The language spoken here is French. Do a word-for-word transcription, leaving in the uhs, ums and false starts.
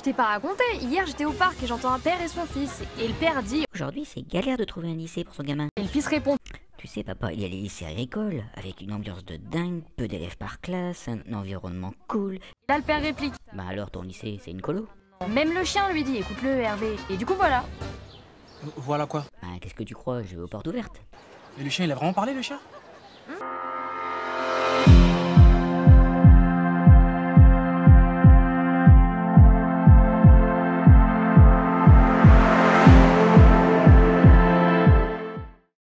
t'ai pas raconté, hier j'étais au parc et j'entends un père et son fils, et le père dit... Aujourd'hui, c'est galère de trouver un lycée pour son gamin. Et le fils répond... Tu sais, papa, il y a les lycées agricoles, avec une ambiance de dingue, peu d'élèves par classe, un environnement cool. Et là le père réplique... Bah alors, ton lycée, c'est une colo? Même le chien lui dit, écoute-le Hervé. Et du coup voilà. Euh, Voilà quoi. Bah qu'est-ce que tu crois, je vais aux portes ouvertes. Et le chien, il a vraiment parlé, le chien? Hmm.